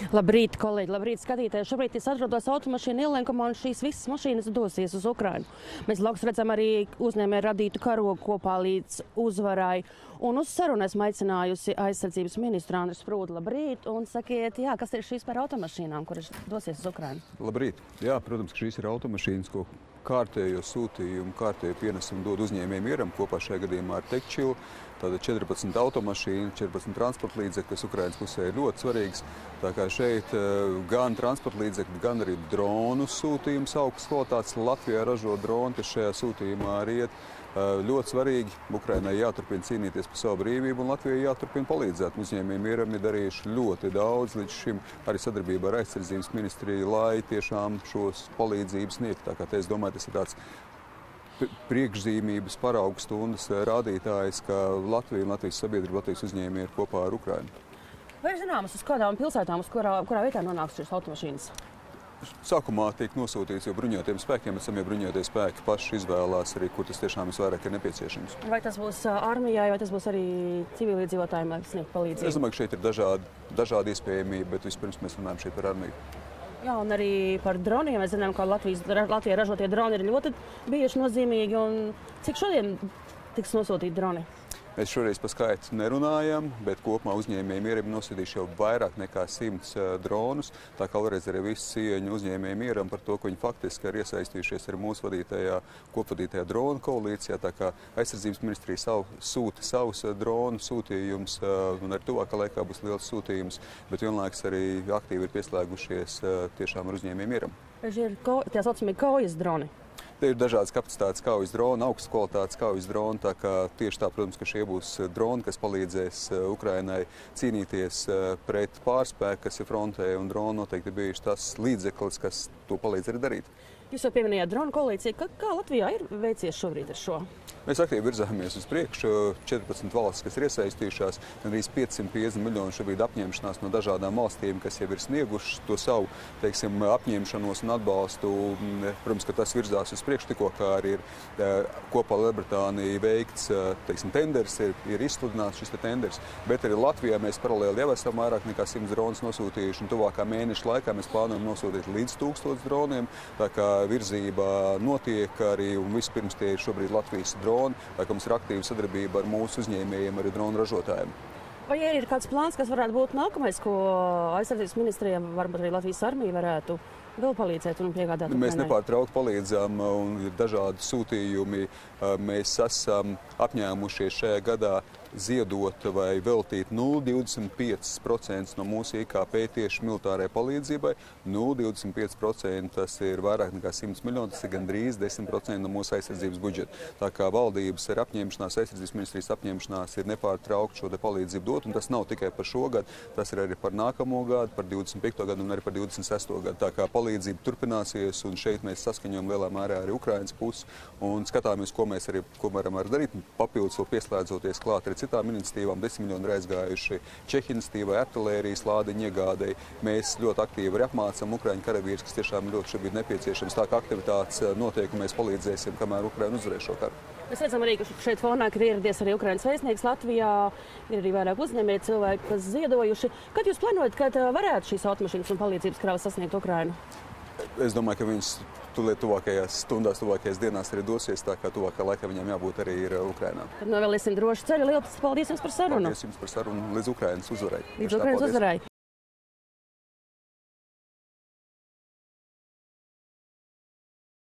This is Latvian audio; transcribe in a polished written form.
Labrīt, kolēģi, labrīt, skatītāji. Šobrīd es atrodos automašīnu ielenkumā un šīs visas mašīnas dosies uz Ukrainu. Mēs blakus redzam arī uzņēmēju radītu karogu kopā līdz uzvarai. Un uz sarunu esmu aicinājusi aizsardzības ministru Andriu Sprūdu. Labrīt, un sakiet, jā, kas ir šīs par automašīnām, kuras dosies uz Ukrainu? Labrīt. Jā, protams, ka šīs ir automašīnas, ko kārtējo sūtījumu, kārtējo pienesumu dod uzņēmējiem mieram kopā šajā gadījumā ar Tekčilu. Tātad 14 automašīnu, 14 transporta līdzekļi, kas Ukrainas pusē ir ļoti svarīgs. Tā kā šeit gan transporta līdzekļi, gan arī dronu sūtījums augsts kvalitātes. Latvijā ražo droni, kas šajā sūtījumā arī iet. Ļoti svarīgi. Ukrainai jāturpina cīnīties par savu brīvību un Latvijai jāturpina palīdzēt. Uzņēmējiem mieram ir darījuši ļoti daudz līdz šim arī sadarbībā ar aizsardzības ministriju, lai tiešām šos palīdzības sniegtu. Tā kā es domāju, tas ir tāds priekšzīmības paraugu stundas rādītājs, ka Latvija un Latvijas sabiedrība, Latvijas uzņēmēji ir kopā ar Ukrainu. Vai ir zināmas, uz kādām pilsētām, uz kurā vietā nonāks šīs automašīnas? Sākumā tiek nosūtīts jau bruņotajiem spēkiem, bet jau bruņotie spēki paši izvēlās arī, kur tas tiešām visvairāk ir nepieciešams. Vai tas būs armijai, vai tas būs arī civiliedzīvotājiem, lai sniegtu palīdzību? Es domāju, ka šeit ir dažādi iespējamība, bet vispirms mēs runājam šeit par armiju. Jā, un arī par droniem. Mēs zinām, ka Latvijā ražotie droni ir ļoti bijuši nozīmīgi. Un cik šodien tiks nosūtīti droni? Mēs šoreiz par skaitu nerunājam, bet kopumā uzņēmējiem ir nosūtījuši jau vairāk nekā 100 dronus. Tā kā vēlreiz arī visu cieņu uzņēmējiem ir par to, ka viņi faktiski ir iesaistījušies arī mūsu kopvadītajā dronu koalīcijā. Tā kā aizsardzības ministrija sūta savus dronu sūtījumus, un arī tuvākā laikā būs liels sūtījums, bet vienlaikus arī aktīvi ir pieslēgušies tiešām ar uzņēmējiem ir. Vai šie ir tā saucamie kaujas droni? Te ir dažādas kapacitātes kaujas droni, augstas kvalitātes kaujas droni, tā kā tieši tā, protams, ka šie būs droni, kas palīdzēs Ukrainai cīnīties pret pārspēku, kas ir frontē, un droni noteikti bijuši tas līdzeklis, kas to palīdz arī darīt. Jūs jau pieminējāt dronu koalīciju. Kā Latvijā ir veicies šobrīd ar šo? Mēs aktīvi virzāmies uz priekšu. 14 valstis, kas ir iesaistījušās, gandrīz 550 miljonu šobrīd apņemšanās no dažādām valstīm, kas jau ir snieguši to savu, teiksim, apņemšanos un atbalstu. Protams, ka tas virzās uz priekšu, tikko kā arī ir kopā ar Lielbritāniju veikts, teiksim, tenders, ir izsludināts šis tenders, bet arī Latvijā mēs paralēli jau esam vairāk nekā 100 dronus nosūtījuši, un tuvākā mēneša laikā mēs plānojam nosūtīt līdz 1000 droniem. Tā kā virzība notiek arī, un vispirms tie ir šobrīd Latvijas droni, tā kā mums ir aktīva sadarbība ar mūsu uzņēmējiem, arī dronu ražotājiem. Vai ir kāds plāns, kas varētu būt nākamais, ko aizsardzības ministrijā, varbūt arī Latvijas armija varētu vēl palīdzēt un piegādāt? Mēs nepārtraukti palīdzam, un ir dažādi sūtījumi. Mēs esam apņēmušies šajā gadā ziedot vai veltīt 0,25% no mūsu IKP tieši militārai palīdzībai. 0,25% tas ir vairāk nekā 100 miljoni, tas ir gandrīz 10% no mūsu aizsardzības budžeta. Tā kā valdības ir apņemšanās, aizsardzības ministrijas apņemšanās ir nepārtraukt šo palīdzību dot, un tas nav tikai par šo gadu, tas ir arī par nākamo gadu, par 25. gadu un arī par 26. gadu. Tā kā palīdzība turpināsies, un šeit mēs saskaņojam lielā mērā arī Ukrainas pusi un skatāmies, ko mēs varam darīt, papildus vēl pieslēdzoties klāt arī citām iniciatīvām. 10 miljoni ir aizgājuši Čehi iniciatīvai, artilērijas lādiņu iegādei. Mēs ļoti aktīvi arī apmācam Ukraiņu karavīrus, kas tiešām ļoti šobrīd nepieciešams. Tā kā aktivitātes notiek, un mēs palīdzēsim, kamēr Ukraina uzvarēs šo karu. Mēs redzam arī, ka šeit fonā ir ieradies arī Ukrainas vēstnieks Latvijā. Ir arī vairāk uzņēmēji cilvēki, kas ziedojuši. Kad jūs plānojat, kad varētu šīs automašīnas un palīdzības kravas sasniegt Ukrainu? Es domāju, ka viņas tuvākajās stundās, tuvākajās dienās arī dosies, tā kā tuvākā laikā viņam jābūt arī ir Ukrainā. Tad novēlēsim drošu ceļu. Liels paldies jums par sarunu. Paldies jums par sarunu līdz Ukrainas uzvarai. Līdz Ukrainas uzvarai.